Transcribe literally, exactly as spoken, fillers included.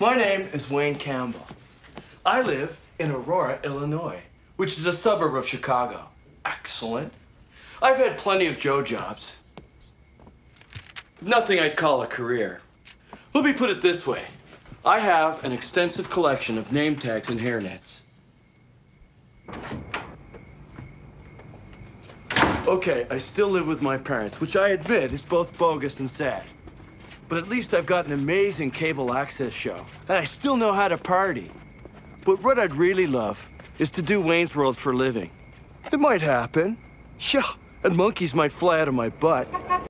My name is Wayne Campbell. I live in Aurora, Illinois, which is a suburb of Chicago. Excellent. I've had plenty of Joe jobs. Nothing I'd call a career. Let me put it this way. I have an extensive collection of name tags and hairnets. Okay, I still live with my parents, which I admit is both bogus and sad. But at least I've got an amazing cable access show, and I still know how to party. But what I'd really love is to do Wayne's World for a living. It might happen. Yeah, and monkeys might fly out of my butt.